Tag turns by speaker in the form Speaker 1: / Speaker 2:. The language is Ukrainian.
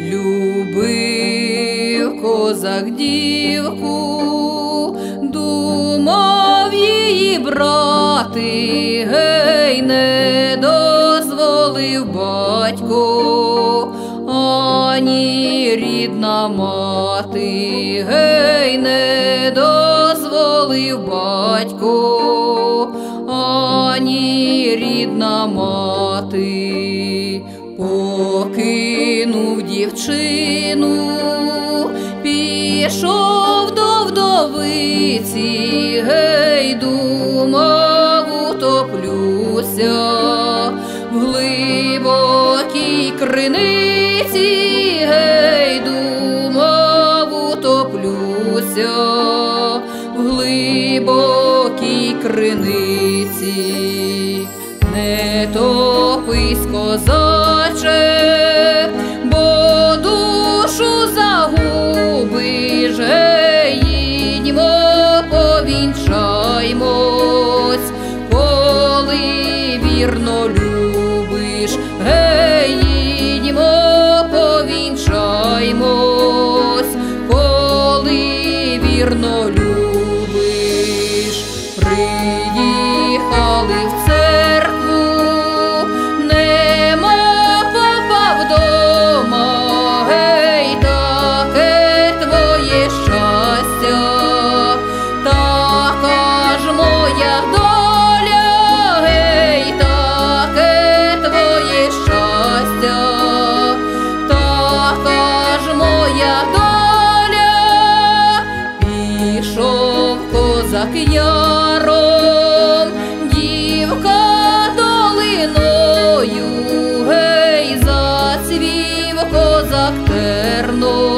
Speaker 1: Любив козак дівку, думав її брати, гей, не дозволив батько, ані рідна мати, гей, не дозволив батько, ані рідна мати. Покинув дівчину, пішов до вдовиці, гей, думав, утоплюся в глибокій криниці, гей, думав, утоплюся в глибокій криниці. Не топись, козаче, бо душу загубиш, гей, їдьмо, повінчаймось, коли вірно любиш, гей, їдьмо, повінчаймось, коли вірно любиш. Приїхали в церкву, нема попа вдома, гей, таке твоє щастя, така ж моя доля, гей, таке твоє щастя, така ж моя доля. Пішов козак яром, дівка долиною, гей, зацвів козак терном.